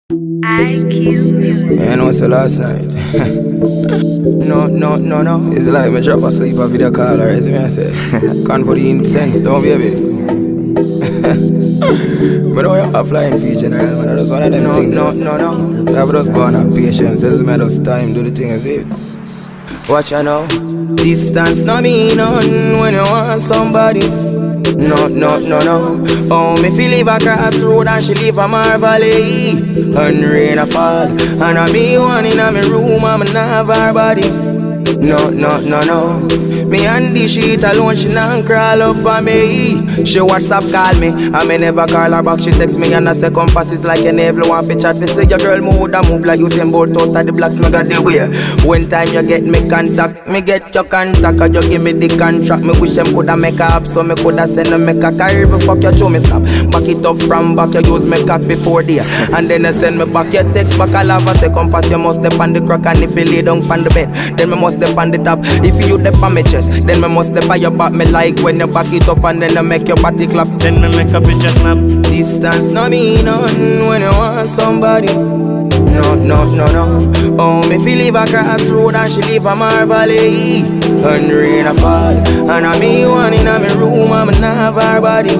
IQ Music. You know, so last night. No. It's like me drop asleep a video call or as I say. Can for the incense, don't baby. But know you have flying feature, man. I just one of them things. No. I have just gone up patience. As me just time, do the thing as it. Watch you now. Distance no mean none when you want somebody. No. Oh, me feel live across road and she live a Marvalley. And rain a fall, and I me one in a me room and me not have her body. No. Me and the sheet alone, she not crawl up on me. She WhatsApp call me, and me never call her back. She text me and I say compass is like you never want to chat. Me say your girl move and move like you same boat out of the blocks. Me got the way. When time you get me contact, me get your contact. Or you give me the contract. Me wish them coulda make a up, so me coulda send them make a car. Even fuck you show me stop. Back it up from back, you use me cock before day. And then you send me back your text back. I love and say compass you must step on the crack. And if you lay down on the bed, then me must step on the top. If you dip on my chest, then me must step on your back. Me like when you back it up and then you make your body clap. Then me make a picture snap. Distance no mean none when you want somebody. No. Oh, me feel live across road and she live a Marvalley. And rain a fall, and I me one in a me room and me not have her body.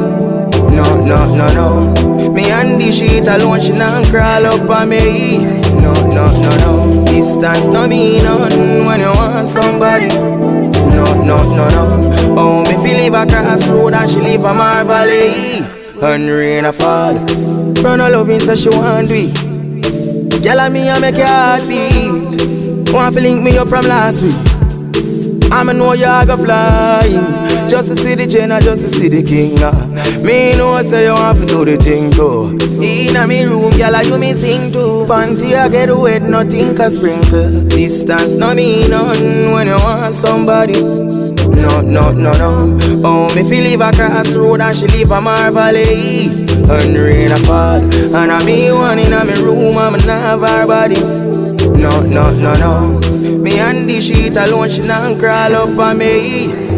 No. Me and the sheet alone, she not crawl up on me. No. Distance no mean none when you want somebody. No. Oh, me feel live across road and she live a Marvalley. And rain a fall, run a loving so she want do it. Girl and me I make your heart beat. Want to link me up from last week. I'ma know you go flying. Just to see the Jenna, just to see the king. Me know say you want to do the thing too. In me room, girl, you me sing too. Panty I get wet, nothing can sprinkle. Distance no mean none when you want somebody. No. Oh, me feel live across road and she live a Marvalley. And rain a fall, and I me one in a me room and me not have her body. No. Me and the sheet alone, she not crawl up on me.